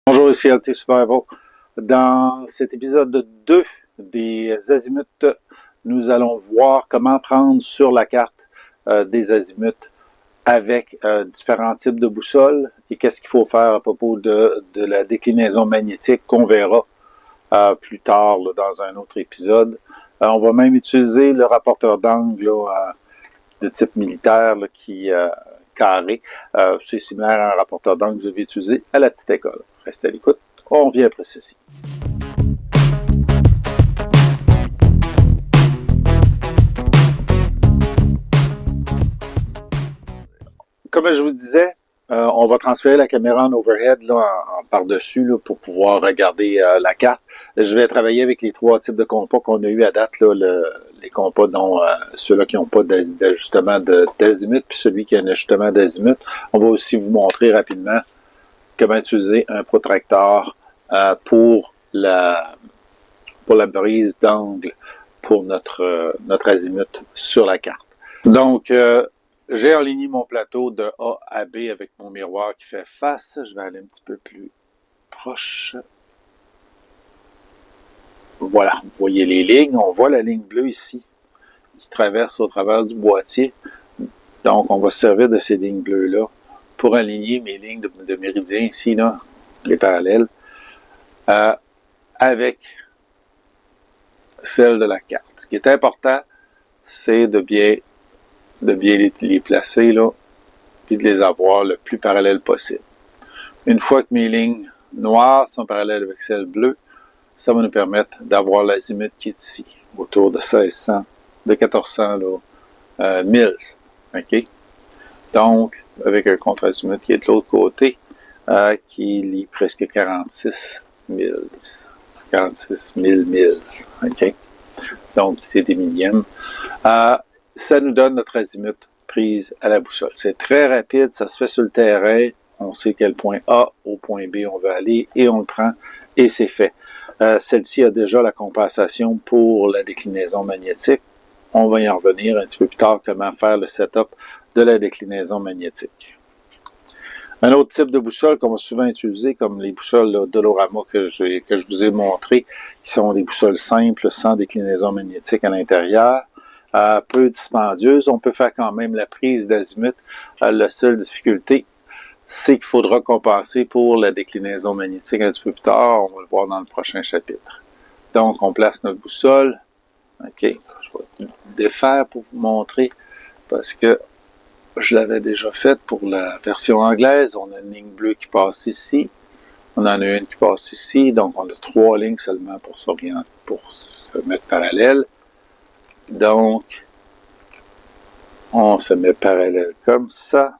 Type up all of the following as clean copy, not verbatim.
Bonjour, ici LT Survival. Dans cet épisode 2 des azimuts, nous allons voir comment prendre sur la carte des azimuts avec différents types de boussoles et qu'est-ce qu'il faut faire à propos de la déclinaison magnétique qu'on verra plus tard là, dans un autre épisode. On va même utiliser le rapporteur d'angle de type militaire là, qui carré. C'est similaire à un rapporteur d'angle que vous avez utilisé à la petite école. Restez à l'écoute. On revient après ceci. Comme je vous disais, on va transférer la caméra en overhead là, en par-dessus là, pour pouvoir regarder la carte. Je vais travailler avec les trois types de compas qu'on a eu à date, là, les compas dont ceux-là qui n'ont pas d'ajustement d'azimut, puis celui qui a un ajustement d'azimut. On va aussi vous montrer rapidement comment utiliser un protracteur pour la brise d'angle pour notre azimut sur la carte. Donc, j'ai aligné mon plateau de A à B avec mon miroir qui fait face. Je vais aller un petit peu plus proche. Voilà, vous voyez les lignes. On voit la ligne bleue ici qui traverse au travers du boîtier. Donc, on va se servir de ces lignes bleues-là pour aligner mes lignes de méridien ici, là, les parallèles, avec celle de la carte. Ce qui est important, c'est de bien les placer là, puis de les avoir le plus parallèles possible. Une fois que mes lignes noires sont parallèles avec celles bleues, ça va nous permettre d'avoir l'azimut qui est ici, autour de 1600, de 1400 là, milles. OK? Donc, avec un contre-azimut qui est de l'autre côté, qui lie presque 46 000 milles. OK? Donc, c'est des millièmes. Ça nous donne notre azimut prise à la boussole. C'est très rapide, ça se fait sur le terrain. On sait quel point A au point B on veut aller et on le prend et c'est fait. Celle-ci a déjà la compensation pour la déclinaison magnétique. On va y en revenir un petit peu plus tard, comment faire le setup de la déclinaison magnétique. Un autre type de boussole qu'on va souvent utiliser, comme les boussoles là, Dolorama que je vous ai montré, qui sont des boussoles simples, sans déclinaison magnétique à l'intérieur, peu dispendieuses. On peut faire quand même la prise d'azimut. La seule difficulté, c'est qu'il faudra compenser pour la déclinaison magnétique un petit peu plus tard. On va le voir dans le prochain chapitre. Donc, on place notre boussole. OK, je vais défaire pour vous montrer parce que je l'avais déjà faite pour la version anglaise. On a une ligne bleue qui passe ici. On en a une qui passe ici. Donc, on a 3 lignes seulement pour s'orienter, pour se mettre parallèle. Donc, on se met parallèle comme ça.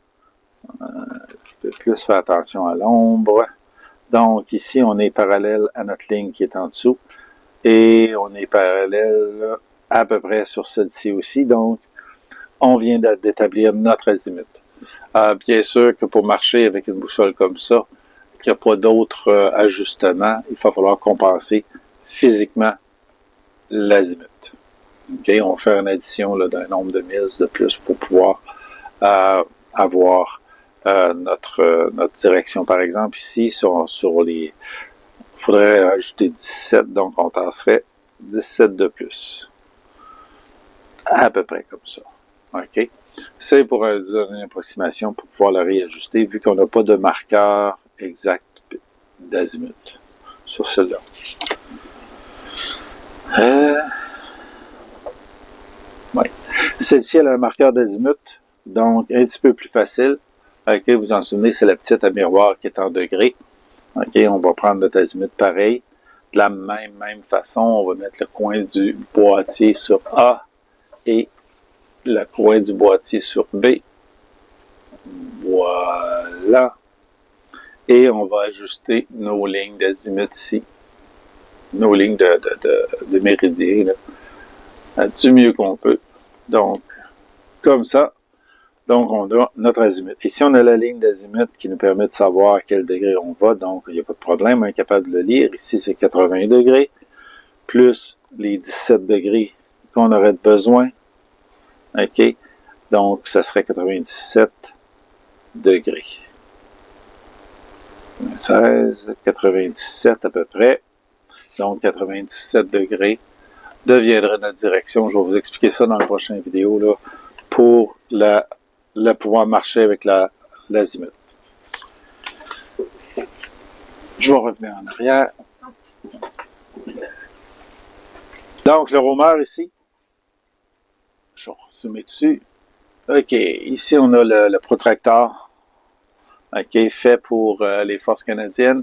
Un petit peu plus, faire attention à l'ombre. Donc, ici, on est parallèle à notre ligne qui est en dessous. Et on est parallèle à peu près sur celle-ci aussi. Donc, on vient d'établir notre azimut. Bien sûr que pour marcher avec une boussole comme ça, qu'il n'y a pas d'autres ajustements, il va falloir compenser physiquement l'azimut. Okay? On va faire une addition d'un nombre de milles de plus pour pouvoir avoir notre direction. Par exemple, ici, sur les... Il faudrait ajouter 17, donc on tasserait 17 de plus. À peu près comme ça. OK? C'est pour une approximation pour pouvoir la réajuster, vu qu'on n'a pas de marqueur exact d'azimut sur celle-là. Ouais. Celle-ci, elle a un marqueur d'azimut, donc un petit peu plus facile. OK, vous en souvenez, c'est la petite à miroir qui est en degrés. OK, on va prendre notre azimut pareil. De la même façon, on va mettre le coin du boîtier sur A et le coin du boîtier sur B. Voilà. Et on va ajuster nos lignes d'azimut ici. Nos lignes de méridien, là, du mieux qu'on peut. Donc, comme ça. Donc, on a notre azimut. Ici, on a la ligne d'azimut qui nous permet de savoir à quel degré on va. Donc, il n'y a pas de problème, on est capable de le lire. Ici, c'est 80 degrés, plus les 17 degrés qu'on aurait besoin. OK? Donc, ça serait 97 degrés. 96, 97 à peu près. Donc 97 degrés deviendrait notre direction. Je vais vous expliquer ça dans la prochaine vidéo là, pour pouvoir marcher avec l'azimut. Je vais revenir en arrière. Donc le roamer ici, je vais zoomer dessus. OK, ici on a le protracteur, OK, fait pour les forces canadiennes.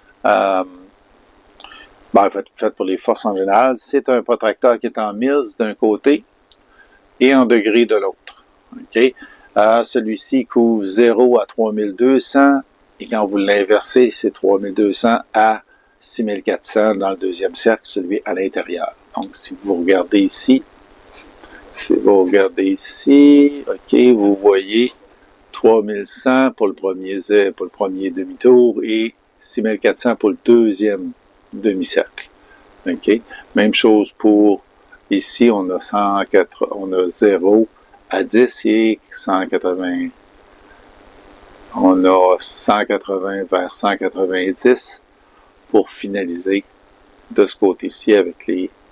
Fait pour les forces en général. C'est un protracteur qui est en mills d'un côté et en degrés de l'autre. OK? Celui-ci couvre 0 à 3200 et quand vous l'inversez, c'est 3200 à 6400 dans le deuxième cercle, celui à l'intérieur. Donc, si vous regardez ici, OK, vous voyez 3100 pour le premier demi-tour et 6400 pour le deuxième demi-cercle. OK? Même chose pour ici, on a 0 à 10 et 180. On a 180 vers 190 pour finaliser de ce côté-ci avec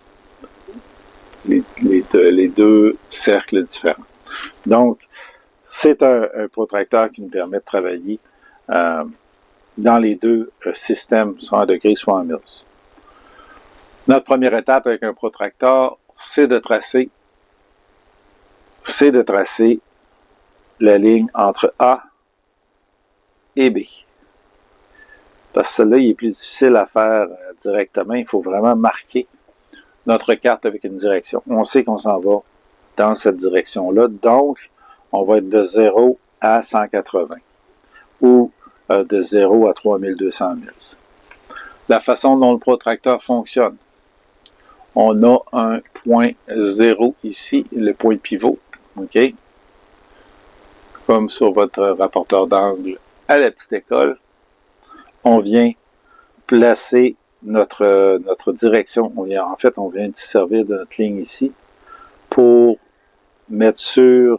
les deux cercles différents. Donc, c'est un protracteur qui nous permet de travailler dans les deux systèmes, soit en degrés, soit en mills. Notre première étape avec un protracteur, c'est de tracer la ligne entre A et B. Parce que celle-là, il est plus difficile à faire directement. Il faut vraiment marquer notre carte avec une direction. On sait qu'on s'en va dans cette direction-là. Donc, on va être de 0 à 180 ou de 0 à 3200 mills. La façon dont le protracteur fonctionne, on a un point 0 ici, le point de pivot, OK? Comme sur votre rapporteur d'angle à la petite école. On vient placer notre direction. On vient de se servir de notre ligne ici pour mettre sur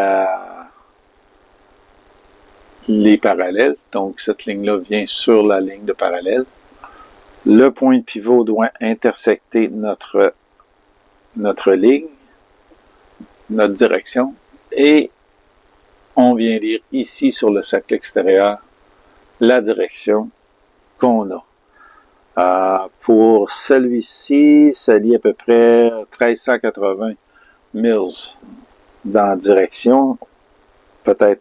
les parallèles. Donc, cette ligne-là vient sur la ligne de parallèle. Le point de pivot doit intersecter notre ligne, notre direction, et on vient lire ici sur le cercle extérieur la direction qu'on a. Pour celui-ci, ça lie à peu près 1380 mills dans la direction, peut-être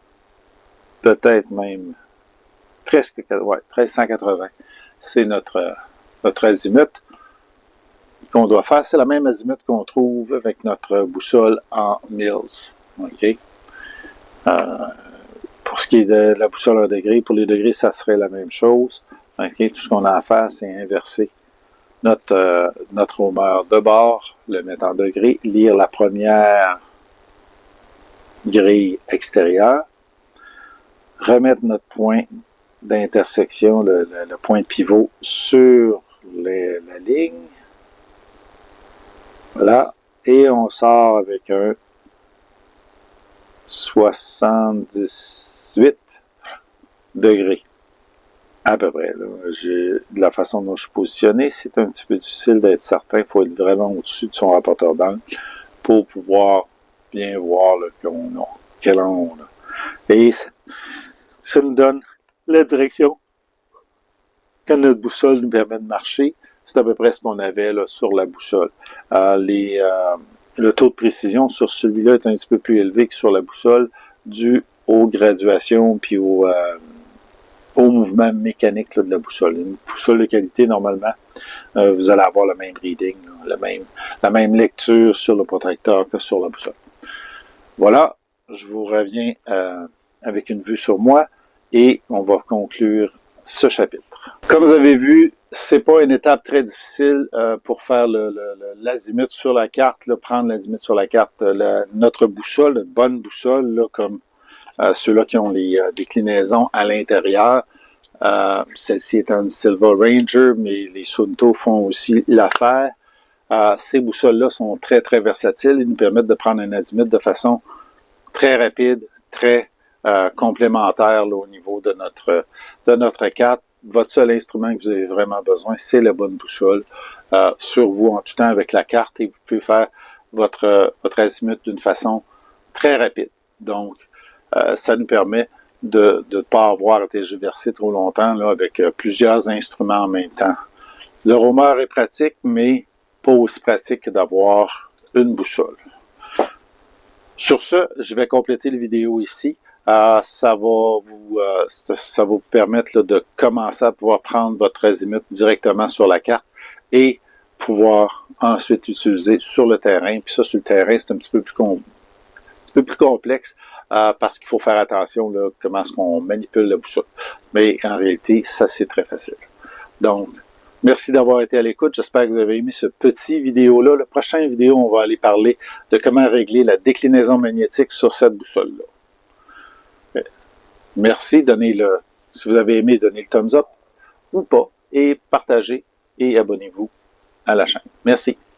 même presque, 1380. C'est notre azimut qu'on doit faire. C'est la même azimut qu'on trouve avec notre boussole en mills. OK? Pour ce qui est de la boussole en degrés, pour les degrés, ça serait la même chose. Okay? Tout ce qu'on a à faire, c'est inverser notre roamer de bord, le mettre en degrés, lire la première grille extérieure, remettre notre point d'intersection, le point de pivot sur la ligne. Voilà. Et on sort avec un 78 degrés. À peu près. Là. De la façon dont je suis positionné, c'est un petit peu difficile d'être certain. Il faut être vraiment au-dessus de son rapporteur d'angle pour pouvoir bien voir quel angle on a. Et ça nous donne la direction que notre boussole nous permet de marcher. C'est à peu près ce qu'on avait là, sur la boussole. Le taux de précision sur celui-là est un petit peu plus élevé que sur la boussole dû aux graduations puis au mouvement mécanique là, de la boussole. Une boussole de qualité, normalement, vous allez avoir le même reading, là, la même lecture sur le protracteur que sur la boussole. Voilà, je vous reviens avec une vue sur moi et on va conclure ce chapitre. Comme vous avez vu, c'est pas une étape très difficile pour faire l'azimut sur la carte, là, prendre l'azimut sur la carte. Notre boussole, une bonne boussole, là, comme ceux-là qui ont les déclinaisons à l'intérieur. Celle-ci étant une Silva Ranger, mais les Suunto font aussi l'affaire. Ces boussoles-là sont très, très versatiles. Ils nous permettent de prendre un azimut de façon très rapide, très complémentaire là, au niveau de notre carte. Votre seul instrument que vous avez vraiment besoin, c'est la bonne boussole sur vous en tout temps avec la carte et vous pouvez faire votre azimut d'une façon très rapide. Donc, ça nous permet de ne pas avoir à tergiverser trop longtemps là, avec plusieurs instruments en même temps. Le roamer est pratique, mais pas aussi pratique que d'avoir une boussole. Sur ce, je vais compléter la vidéo ici. Ça va vous permettre là, de commencer à pouvoir prendre votre azimut directement sur la carte et pouvoir ensuite l'utiliser sur le terrain. Puis ça, sur le terrain, c'est un petit peu plus complexe parce qu'il faut faire attention là, comment est-ce qu'on manipule la boussole. Mais en réalité, ça, c'est très facile. Donc, merci d'avoir été à l'écoute. J'espère que vous avez aimé ce petit vidéo-là. La prochaine vidéo, on va aller parler de comment régler la déclinaison magnétique sur cette boussole-là. Merci. Si vous avez aimé, donnez le thumbs up ou pas et partagez et abonnez-vous à la chaîne. Merci.